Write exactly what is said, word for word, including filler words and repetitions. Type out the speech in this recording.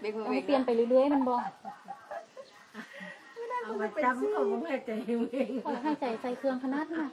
ต้องเปลี่ยนไปเรื่อยๆมันบอกเอามาจำเขาบ่ให้ใจเองขอให้ใจใส่เครื่องขนาดไหน